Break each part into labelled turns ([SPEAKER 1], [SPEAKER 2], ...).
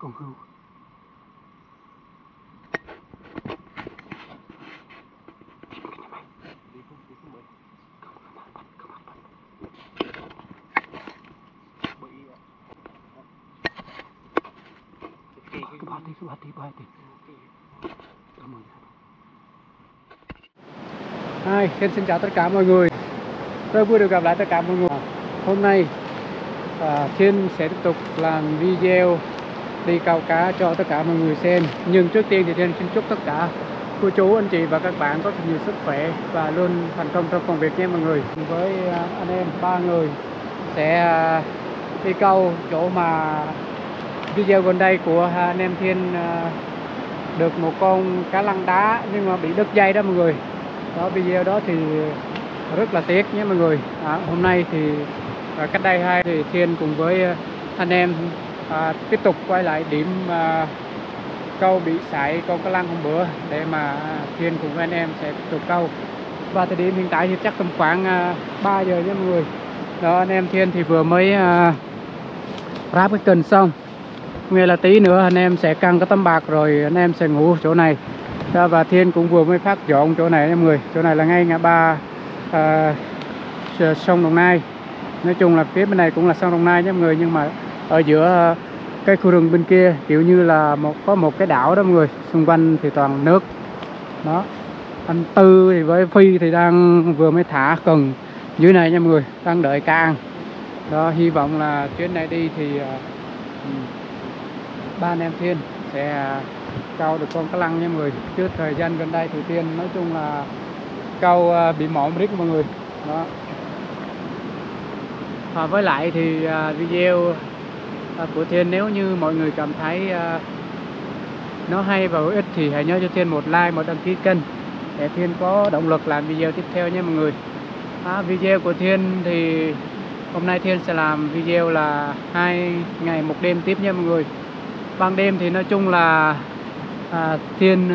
[SPEAKER 1] Con hươu. Cái ba tí. Cảm ơn. Xin chào tất cả mọi người. Rất vui được gặp lại tất cả mọi người. Hôm nay Thiên sẽ tiếp tục làm video đi câu cá cho tất cả mọi người xem. Nhưng trước tiên thì Thiên xin chúc tất cả cô chú, anh chị và các bạn có thật nhiều sức khỏe và luôn thành công trong công việc nha mọi người. Với anh em 3 người sẽ đi câu chỗ mà video gần đây của anh em Thiên được một con cá lăng đá nhưng mà bị đứt dây đó mọi người. Đó, video đó thì rất là tiếc nhé mọi người. Hôm nay thì cách đây thì Thiên cùng với anh em tiếp tục quay lại điểm câu bị sải con cá lăng hôm bữa để mà Thiên cùng với anh em sẽ tiếp tục câu. Và thời điểm hiện tại thì chắc tầm khoảng 3 giờ nhé mọi người. Đó, anh em Thiên thì vừa mới ráp cái cần xong, nghe là tí nữa anh em sẽ căng cái tấm bạc rồi anh em sẽ ngủ chỗ này. Và Thiên cũng vừa mới phát dọn chỗ này nha mọi người. Chỗ này là ngay ngã ba sông Đồng Nai. Nói chung là phía bên này cũng là sông Đồng Nai nhé mọi người, nhưng mà ở giữa cái khu rừng bên kia kiểu như là có một cái đảo đó mọi người, xung quanh thì toàn nước. Đó, anh Tư thì với Phi thì đang vừa mới thả cần dưới này nha mọi người, đang đợi cá ăn. Đó, hy vọng là chuyến này đi thì ba anh em Thiên sẽ câu được con cá lăng nha mọi người. Chứ thời gian gần đây thì Thiên nói chung là câu bị mỏi riết mọi người. Đó. Với lại thì video của Thiên nếu như mọi người cảm thấy nó hay và hữu ích thì hãy nhớ cho Thiên một like, một đăng ký kênh để Thiên có động lực làm video tiếp theo nhé mọi người. Video của Thiên thì hôm nay Thiên sẽ làm video là 2 ngày 1 đêm tiếp nha mọi người. Ban đêm thì nói chung là Thiên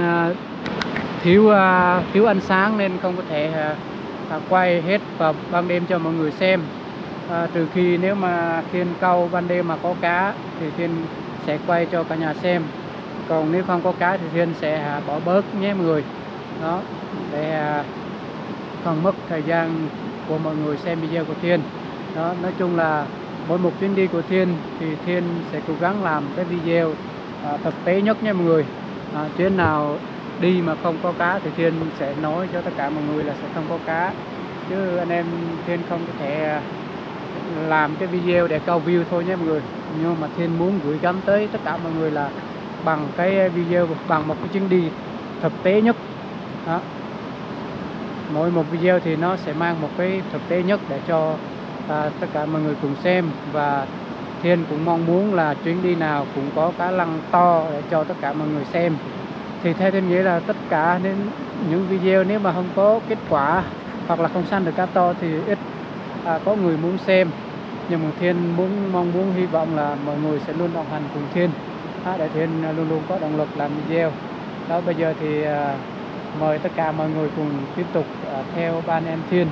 [SPEAKER 1] thiếu ánh sáng nên không có thể quay hết vào ban đêm cho mọi người xem. Trừ khi nếu mà Thiên câu ban đêm mà có cá thì Thiên sẽ quay cho cả nhà xem. Còn nếu không có cá thì Thiên sẽ bỏ bớt nhé mọi người. Đó, để không mất thời gian của mọi người xem video của Thiên. Đó, nói chung là mỗi một chuyến đi của Thiên thì Thiên sẽ cố gắng làm cái video thực tế nhất nha mọi người. Chuyến nào đi mà không có cá thì Thiên sẽ nói cho tất cả mọi người là sẽ không có cá. Chứ anh em Thiên không có thể làm cái video để câu view thôi nhé mọi người. Nhưng mà Thiên muốn gửi gắm tới tất cả mọi người là bằng cái video, bằng một cái chuyến đi thực tế nhất. Đó, mỗi một video thì nó sẽ mang một cái thực tế nhất để cho tất cả mọi người cùng xem. Và Thiên cũng mong muốn là chuyến đi nào cũng có cá lăng to để cho tất cả mọi người xem. Thì theo Thiên nghĩ là tất cả nên những video nếu mà không có kết quả hoặc là không săn được cá to thì ít có người muốn xem. Nhưng mà Thiên mong muốn hy vọng là mọi người sẽ luôn đồng hành cùng Thiên để Thiên luôn luôn có động lực làm video. Đó, bây giờ thì mời tất cả mọi người cùng tiếp tục theo ba anh em Thiên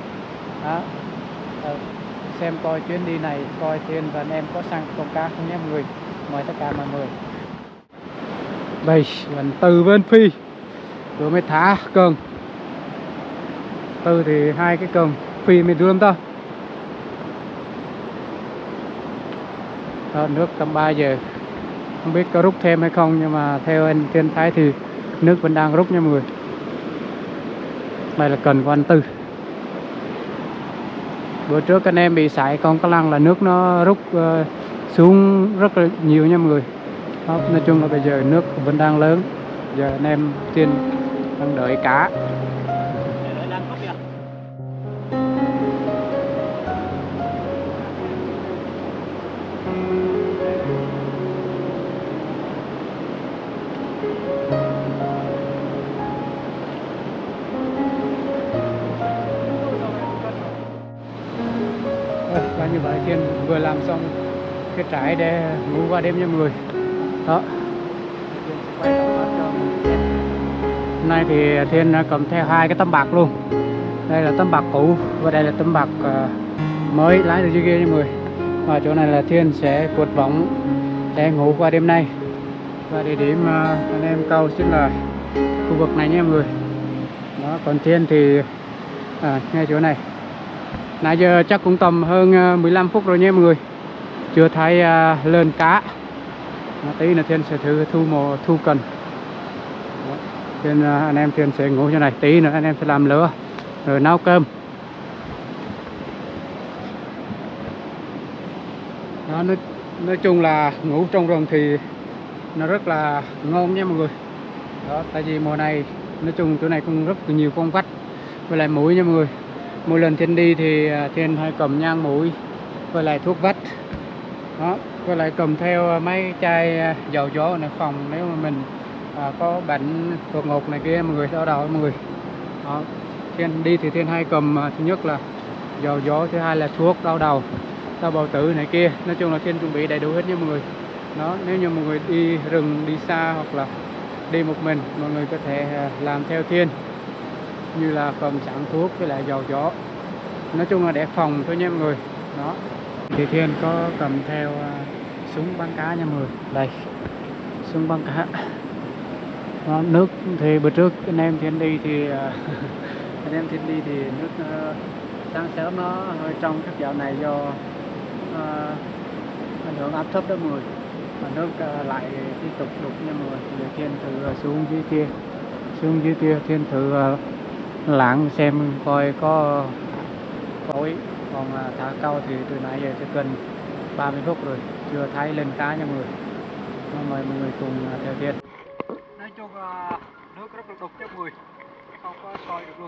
[SPEAKER 1] xem coi chuyến đi này coi Thiên và anh em có săn con cá không nhé mọi người. Mời tất cả mọi người. Đây là Từ bên Phi vừa mới thả cần. Từ thì 2 cái cần, Phi mới đưa lắm ta. Đó, nước tầm 3 giờ không biết có rút thêm hay không, nhưng mà theo anh Thiên thấy thì nước vẫn đang rút nha mọi người. Đây là cần của anh Tư. Bữa trước anh em bị sải con cá lăng là nước nó rút xuống rất là nhiều nha mọi người. Đó, nói chung là bây giờ nước vẫn đang lớn. Giờ anh em Thiên đang đợi cá. Và như vậy Thiên vừa làm xong cái trại để ngủ qua đêm nha mọi người. Đó, hôm nay thì Thiên cầm theo 2 cái tấm bạc luôn. Đây là tấm bạc cũ và đây là tấm bạc mới lái từ dưới kia nha mọi người. Và chỗ này là Thiên sẽ cột võng để ngủ qua đêm nay. Và địa điểm anh em câu chính là khu vực này nha mọi người. Đó, còn trên thì ngay chỗ này. Nãy giờ chắc cũng tầm hơn 15 phút rồi nha mọi người, chưa thấy lên cá. Tí nữa Thiên sẽ thử thu cần. Thiên anh em Thiên sẽ ngủ chỗ này, tí nữa anh em sẽ làm lửa rồi nấu cơm. Đó, nói chung là ngủ trong rừng thì nó rất là ngon nha mọi người. Đó, tại vì mùa này nói chung chỗ này cũng rất là nhiều con vắt với lại muỗi nha mọi người. Mỗi lần Thiên đi thì Thiên hay cầm nhang muỗi với lại thuốc vắt. Đó, với lại cầm theo mấy chai dầu gió này phòng nếu mà mình có bệnh đột ngột này kia mọi người, đau đầu mọi người. Đó, Thiên đi thì Thiên hay cầm thứ nhất là dầu gió, thứ hai là thuốc đau đầu, đau bao tử này kia. Nói chung là Thiên chuẩn bị đầy đủ hết nha mọi người. Đó, nếu như mọi người đi rừng đi xa hoặc là đi một mình, mọi người có thể làm theo Thiên, như là cầm sẵn thuốc với lại dầu gió. Nói chung là để phòng thôi nha mọi người. Đó, thì Thiên có cầm theo súng bắn cá nha mọi người. Đây, súng bắn cá. Đó, nước thì bữa trước anh em Thiên đi thì anh em Thiên đi thì nước sáng sớm nó hơi trong các dạo này do ảnh hưởng áp thấp đó mọi người, mà nước lại tiếp tục đục nha mọi người. Giờ Thiên thử xuống dưới kia Thiên thử lặn xem coi có khối. Còn thả câu thì từ nãy giờ sẽ gần 30 phút rồi chưa thấy lên cá nha mọi người. Mời mọi người cùng theo Thiên. Nói chung nước rất là đục cho mọi người, không có soi được luôn.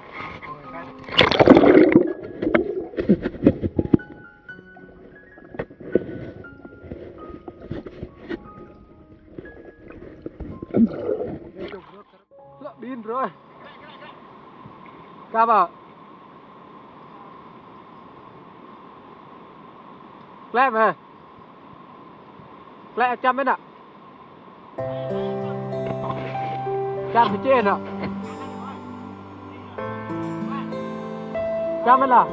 [SPEAKER 1] Pin rồi. Cáp à? Lẹ về. Lẹ chăm bên ạ. Chăm phía trên ạ. Chăm bên ạ.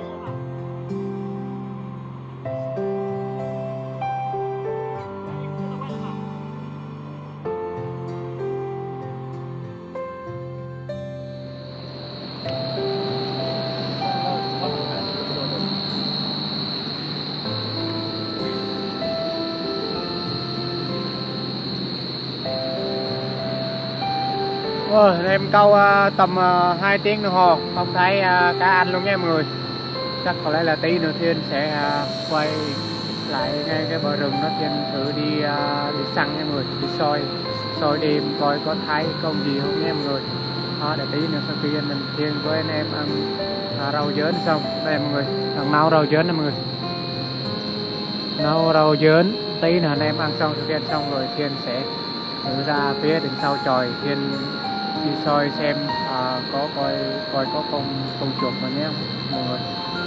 [SPEAKER 1] Em câu tầm 2 tiếng đồng hồ không thấy cá ăn luôn nha mọi người. Chắc có lẽ là tí nữa Thiên sẽ quay lại ngay cái bờ rừng đó, Thiên thử đi săn nha mọi người, đi soi đêm coi có thấy con gì không nha mọi người. Đó, để tí nữa sau khi mình Thiên với anh em ăn rau dớn xong, đây mọi người, đang nấu rau dớn nè mọi người, nấu rau dớn. Tí nữa anh em ăn xong sau khi ăn xong rồi Thiên sẽ thử ra phía đằng sau chòi, Thiên đi soi xem có coi có con chuột mà nhé mọi người.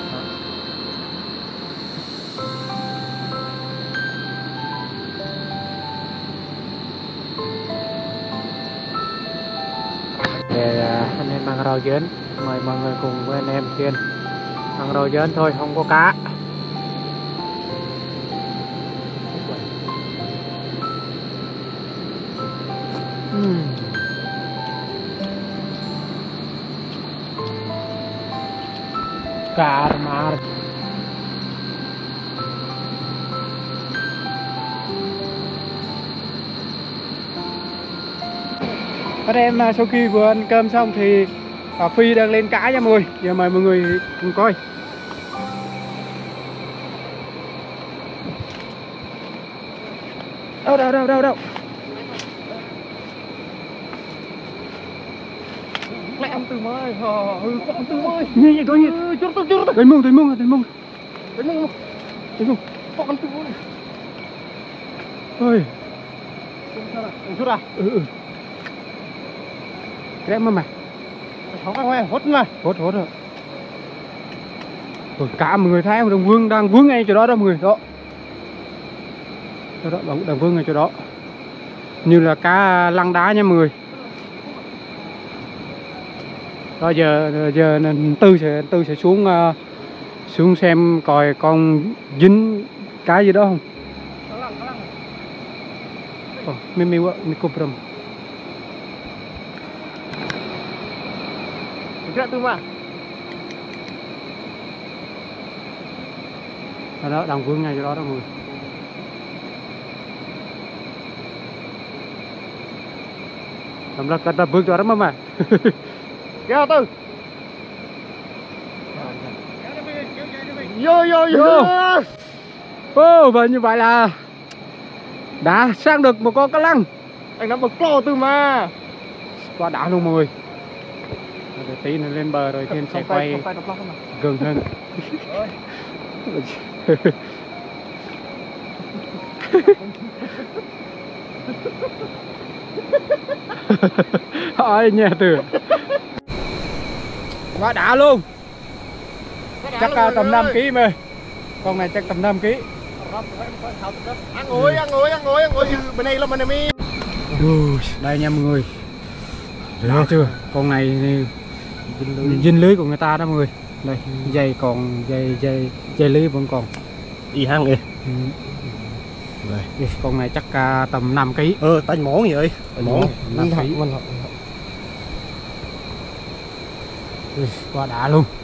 [SPEAKER 1] Để anh em ăn rau dớn, mời mọi người cùng với anh em Thiên ăn rau dớn thôi, không có cá. Cá mà các em sau khi vừa ăn cơm xong thì Phi đang lên cá nha mọi người. Giờ mời mọi người cùng coi. Đâu lại ăn từ mới ăn từ mới nhìn coi nhìn chút đánh mông ăn từ mới ơi chút à cái mà không có ngoài hốt rồi. Cả mọi người thấy không, đồng vương đang vướng ngay chỗ đó đó mọi người. Đó đang vướng ngay chỗ đó, như là cá lăng đá nha mọi người. Đó, giờ Tư sẽ xuống xem coi con dính cái gì đó không. mi kuprum.
[SPEAKER 2] Gerak tu mah.
[SPEAKER 1] Đó đang vướng ngay chỗ đó đó mọi người. Làm ra cắt bước chỗ đó mà.
[SPEAKER 2] Kéo từ. Vô vô vô.
[SPEAKER 1] Ô, và như vậy là đã sang được một con cá lăng.
[SPEAKER 2] Anh đã bật clo từ mà.
[SPEAKER 1] Quá đã luôn mọi người. Để tí nữa lên bờ rồi Thiên sẽ quay gần hơn. Ôi nha từ. Quá đã luôn. Chắc tầm 5 kg mà. Con này chắc tầm 5 kg.
[SPEAKER 2] Ăn ngồi bên đây là mình mi.
[SPEAKER 1] Đây nha mọi người. Được chưa? Con này dinh lưới của người ta đó mọi người. Đây, dây còn dây lưới vẫn còn.
[SPEAKER 2] Y hăng kìa.
[SPEAKER 1] Đây. Con này chắc tầm 5 kg.
[SPEAKER 2] Tanh món vậy.
[SPEAKER 1] Món 5 kg. Quá đã luôn.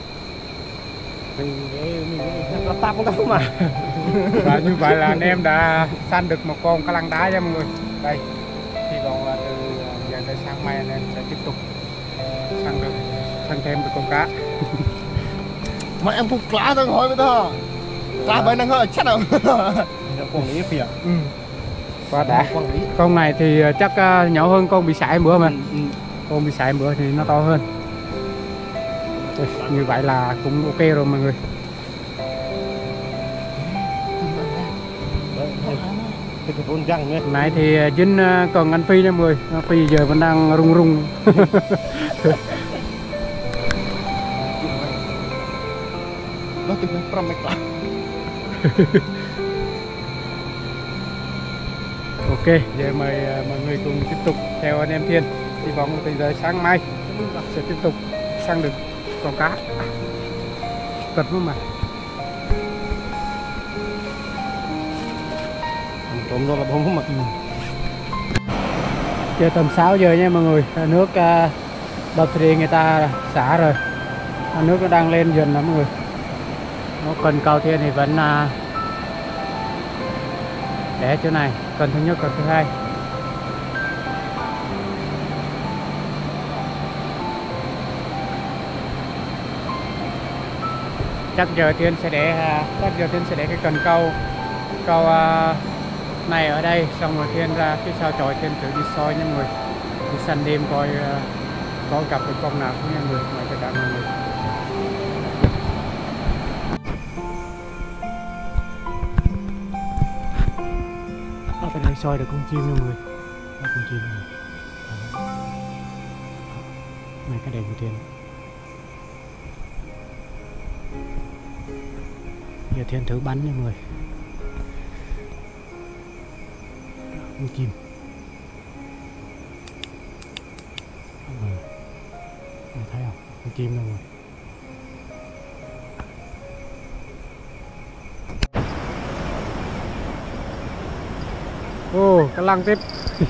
[SPEAKER 2] Mình tắp không mà.
[SPEAKER 1] Và như vậy là anh em đã săn được một con cá lăng đá nha mọi người. Đây. Hy vọng là từ giờ tới sáng mai anh em sẽ tiếp tục săn thêm được con cá.
[SPEAKER 2] Mà em phục lá thôi hỏi với tao. Lá bên đang hơi chắc đâu. Con lý kìa.
[SPEAKER 1] Quá đã. Con này thì chắc nhỏ hơn con bị sải bữa mà. Con bị sải bữa thì nó to hơn. Như vậy là cũng ok rồi mọi người. Này thì Vinh còn anh Phi nha mọi người. Phi giờ vẫn đang rung rung.
[SPEAKER 2] Nó từng pram mạch lá.
[SPEAKER 1] Ok, giờ mời mọi người cùng tiếp tục theo anh em Thiên. Hy vọng từ giờ sáng mai sẽ tiếp tục săn được con cá. Cật luôn mà.
[SPEAKER 2] Trộm rồi là bông mặt.
[SPEAKER 1] Giờ tầm 6 giờ nha mọi người. Nước đập thì người ta xả rồi. Nước nó đang lên dần lắm mọi người. Nó cần cầu Thiên thì vẫn để chỗ này. Cần thứ nhất, cần thứ hai. Chắc giờ Thiên sẽ để cái cần câu này ở đây, xong rồi Thiên ra cái sao chổi Thiên thử đi soi nha mọi người, đi săn đêm coi có gặp được con nào không nha mọi người. Mời tất cả mọi người. Ở bên đây soi được con chim nha mọi người. Đó, con chim này. Này cái đèn của Thiên. Giờ Thiên thử bắn nha mọi người. Con chim. Mọi thấy không? Con chim đâu rồi. Ô, cá lăng tiếp.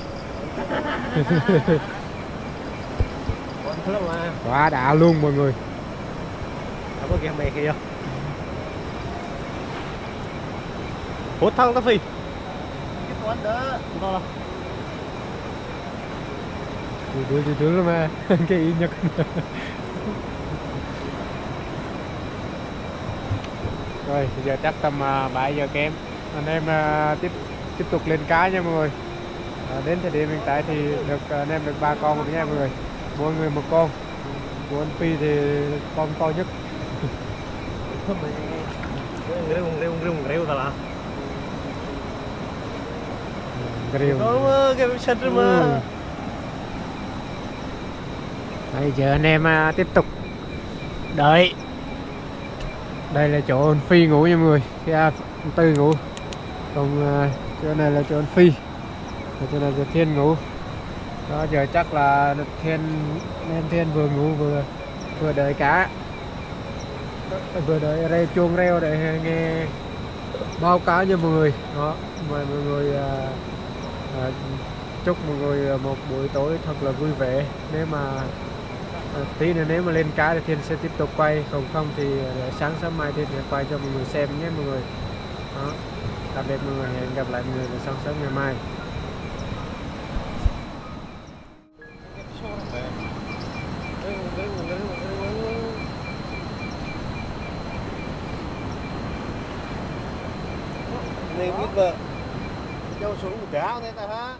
[SPEAKER 1] Quá đã luôn mọi người.
[SPEAKER 2] Có kìa mẹ kìa. Hốt thăng ta phi. Cái con đó. To lắm.
[SPEAKER 1] Từ luôn mà. Cái y nhật. Rồi, bây giờ chắc tầm 7 giờ kém. Anh em tiếp tục lên cá nha mọi người. Đến thời điểm hiện tại thì anh em được 3 con rồi nha mọi người. Mỗi người một con. Của anh Phi thì con to nhất.
[SPEAKER 2] Rêu thật là.
[SPEAKER 1] Rêu.
[SPEAKER 2] Cái sân mà.
[SPEAKER 1] Bây giờ anh em tiếp tục đợi. Đây là chỗ anh Phi ngủ nha mọi người. Cái anh Tư ngủ. Còn chỗ này là chỗ anh Phi. Và chỗ này là Thiên ngủ. Đó, giờ chắc là Thiên vừa ngủ vừa đợi cá. Vừa đợi đây chuông reo để nghe báo cáo cho mọi người. Đó, mời mọi người Chúc mọi người một buổi tối thật là vui vẻ. Nếu mà tí nữa nếu mà lên cá thì Thiên sẽ tiếp tục quay, còn không thì để sáng sớm mai Thiên sẽ quay cho mọi người xem nhé mọi người. Đó. Tạm biệt mọi người, hẹn gặp lại mọi người vào sáng sớm ngày mai.
[SPEAKER 2] Nên biết vợ cho xuống một cá thế ta ha.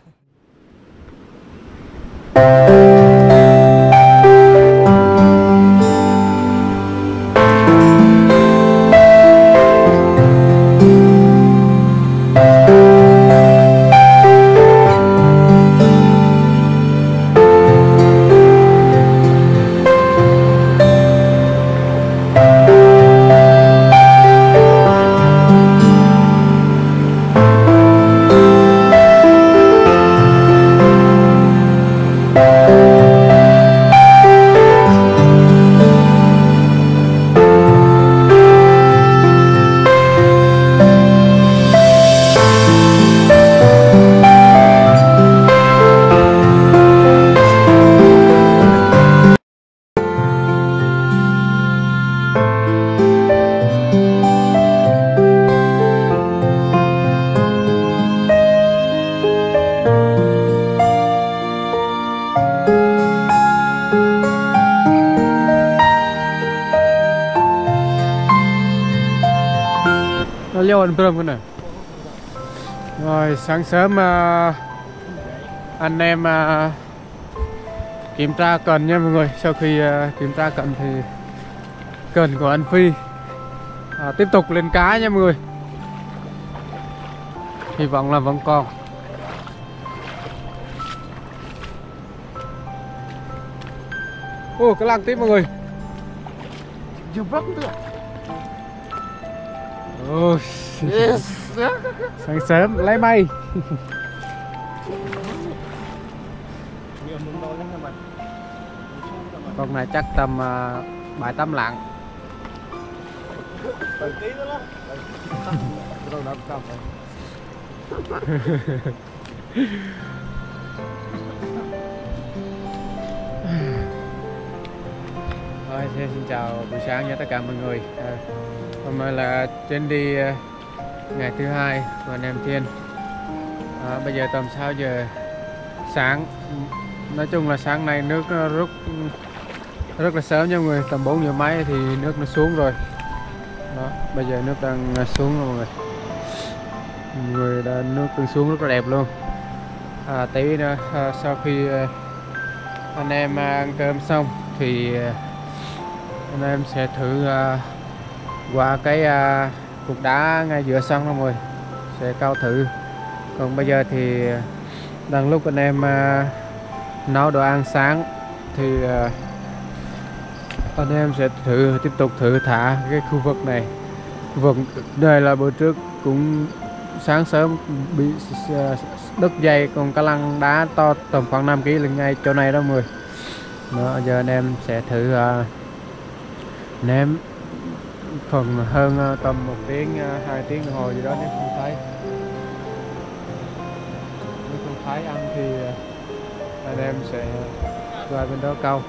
[SPEAKER 1] Lên bơm này. Rồi sáng sớm anh em kiểm tra cần nha mọi người. Sau khi kiểm tra cần thì cần của anh Phi tiếp tục lên cá nha mọi người. Hy vọng là vẫn còn. Ô, cái lăng tiếp mọi người.
[SPEAKER 2] Chưa vấp nữa.
[SPEAKER 1] Oh,
[SPEAKER 2] Yes.
[SPEAKER 1] sáng sớm lấy may. Con này chắc tầm 7-8 lạng.
[SPEAKER 2] Tí nữa đó. Rồi đập cặp.
[SPEAKER 1] Thôi, xin chào buổi sáng nha tất cả mọi người. Hôm nay là chuyến đi ngày thứ hai của anh em Thiên. Bây giờ tầm 6 giờ sáng. Nói chung là sáng nay nước rút rất là sớm nha mọi người. Tầm 4 giờ mấy thì nước nó xuống rồi. Đó, bây giờ nước đang xuống rồi mọi người. Nước đang xuống rất là đẹp luôn. Tí nữa sau khi anh em ăn cơm xong thì anh em sẽ thử qua cái cục đá ngay giữa sân mọi người, sẽ câu thử. Còn bây giờ thì đang lúc anh em nấu đồ ăn sáng thì anh em sẽ tiếp tục thử thả cái khu vực này. Khu vực đây là bữa trước cũng sáng sớm bị đứt dây con cá lăng đá to tầm khoảng 5 kg lên ngay chỗ này đó mọi người. Đó, giờ anh em sẽ thử ném phần hơn tầm 1 tiếng 2 tiếng đồng hồ gì đó. Nếu không thấy ăn thì anh em sẽ qua bên đó câu.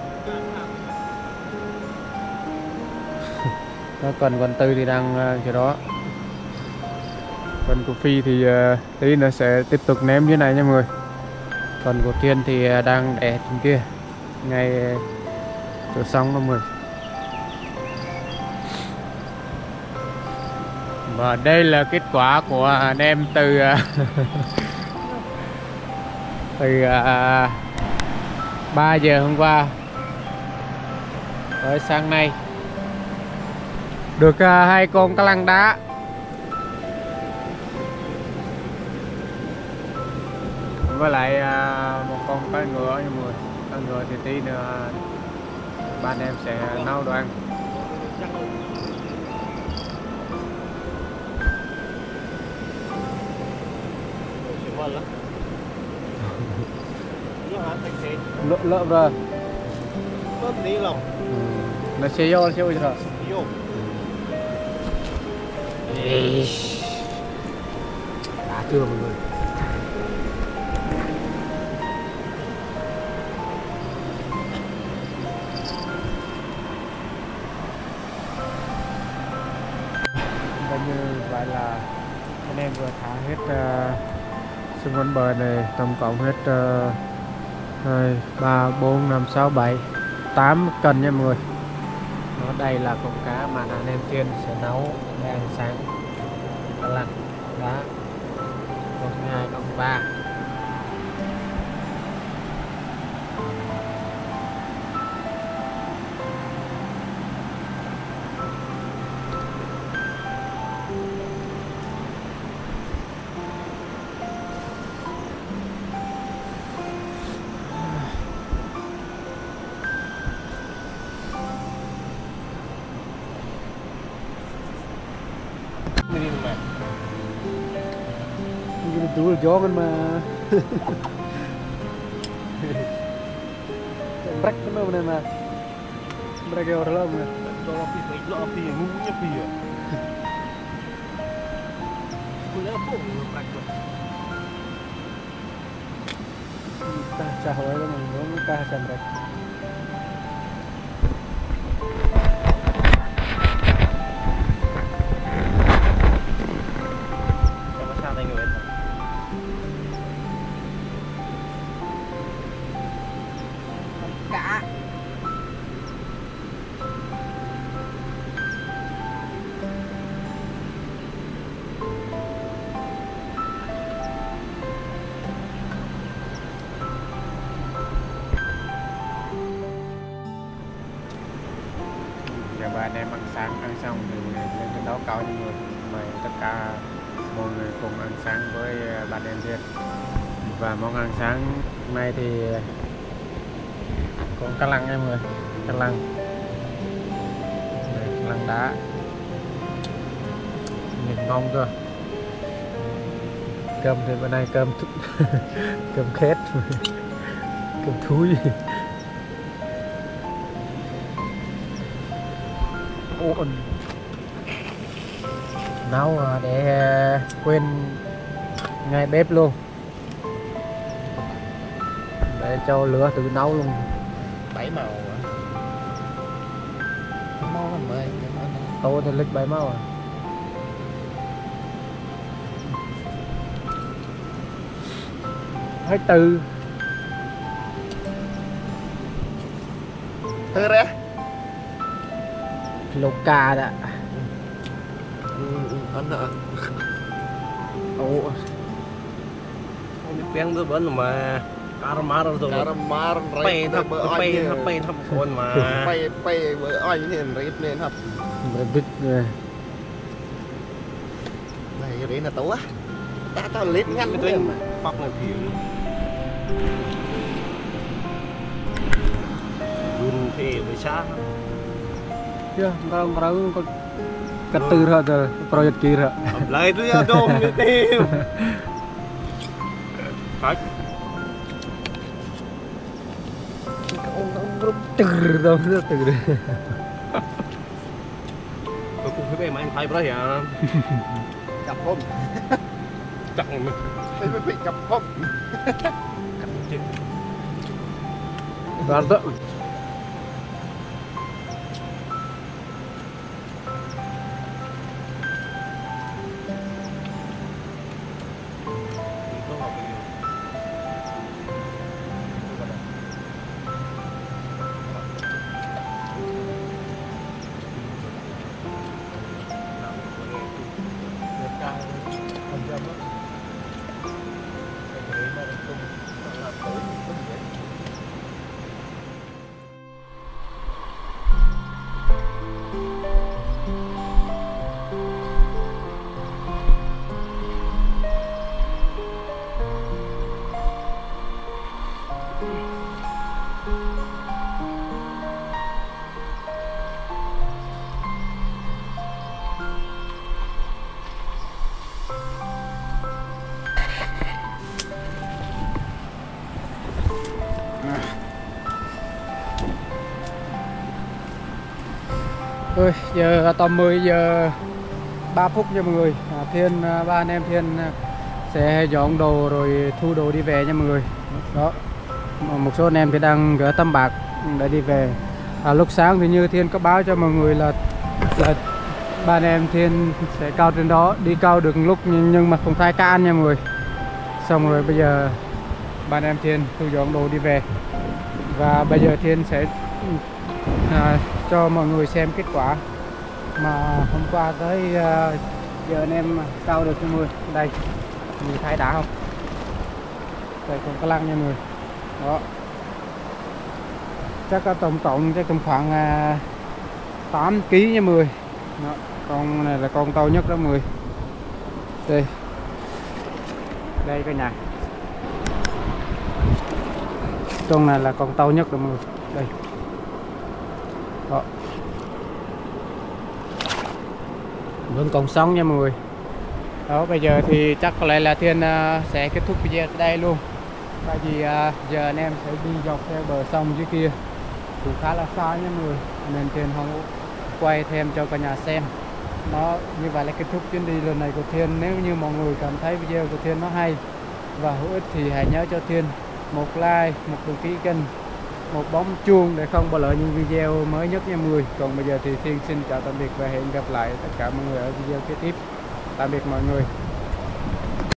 [SPEAKER 1] Đó, còn con Tư thì đang chỗ đó. Còn của Phi thì tí nữa sẽ tiếp tục ném dưới này nha mọi người. Còn của Thiên thì đang đẻ trên kia ngay chỗ sông đó mọi người. Và đây là kết quả của anh em từ từ 3 giờ hôm qua tới sáng nay. Được 2 con cá lăng đá. Với lại một con cá ngựa nha mọi người. Cá ngựa thì tí nữa ba anh em sẽ nấu đồ ăn. Lỡ rồi.
[SPEAKER 2] Tí lòng.
[SPEAKER 1] Nó sẽ vô rồi.
[SPEAKER 2] Vô.
[SPEAKER 1] Đã chưa mọi người. vậy là anh em vừa thả hết xung quanh bờ này tổng cộng hết 2, 3, 4, 5, 6, 7, 8 cân nha mọi người. Đó, đây là con cá mà anh em Thiên sẽ nấu để ăn sáng cá lăng đá. Con thứ 2, con thứ 3. Itu jangan mah. Brek mana mana mah. Brek orang lah mah.
[SPEAKER 2] Lo api ngunya pi ya. Kuliah apa brek tu?
[SPEAKER 1] Tah cah wae lah mah, kah samrek. Và anh em ăn sáng ăn xong thì lên trên đó cao những người mời tất cả mọi người cùng ăn sáng với bạn em Thiên. Và món ăn sáng nay thì có cá lăng em người, cá lăng đây, cá lăng đá nhìn ngon cơ. Cơm thì bữa nay cơm cơm khét cơm thúi. Ổn nấu để quên ngay bếp luôn, để cho lửa tự nấu luôn.
[SPEAKER 2] 7 màu à? Màu làm mày
[SPEAKER 1] Tô thì lịch 7 màu à? Hết từ
[SPEAKER 2] Thưa ra
[SPEAKER 1] lục cà đã.
[SPEAKER 2] Anh hả?
[SPEAKER 1] Ủa
[SPEAKER 2] Không biết tiếng bên mà Caramar rồi. Caramar
[SPEAKER 1] Pay thập
[SPEAKER 2] con mà Pay với anh thì rít lên hấp.
[SPEAKER 1] Rít
[SPEAKER 2] này cái đấy là tấu á. Tao lít ngăn cái tuyên bọc này thì guru thì với xa
[SPEAKER 1] ya ngarang kok ketir ada proyek kira.
[SPEAKER 2] Lah itu ya dong tim. Cách
[SPEAKER 1] ông từ đâu từ đây.
[SPEAKER 2] Tôi cũng phải máy thay bữa ya. Cặp không? Chắc mình phải cặp không? Cặp chết.
[SPEAKER 1] Đoán đó. Ơi, giờ tầm 10 giờ 3 phút nha mọi người. Thiên ba anh em Thiên sẽ dọn đồ rồi thu đồ đi về nha mọi người. Đó. Một số anh em thì đang gỡ tấm bạc để đi về. Lúc sáng thì như Thiên có báo cho mọi người là ba anh em Thiên sẽ câu trên đó, đi câu được lúc nhưng mà không thay can nha mọi người. Xong rồi bây giờ ba anh em Thiên thu dọn đồ đi về. Và bây giờ Thiên sẽ cho mọi người xem kết quả mà hôm qua tới giờ anh em câu được cho mọi người. Đây, mọi người thấy đã không? Đây còn cái lăng nha mọi người. Đó. Chắc có tổng chắc tầm khoảng 8 kg nha mọi người. Đó. Con này là con to nhất đó mọi người. Đây. Đây cả nhà. Con này là con to nhất đó mọi người. Đây. Đó. Vẫn còn sống nha mọi người. Đó, bây giờ thì chắc có lẽ là Thiên sẽ kết thúc video tại đây luôn. Tại vì giờ anh em sẽ đi dọc theo bờ sông dưới kia cũng khá là xa nha mọi người, nên Thiên không quay thêm cho cả nhà xem. Nó như vậy là kết thúc chuyến đi lần này của Thiên. Nếu như mọi người cảm thấy video của Thiên nó hay và hữu ích thì hãy nhớ cho Thiên một like, một đăng ký kênh, một bấm chuông để không bỏ lỡ những video mới nhất nha mọi người. Còn bây giờ thì Thiên xin chào tạm biệt và hẹn gặp lại tất cả mọi người ở video kế tiếp. Tạm biệt mọi người.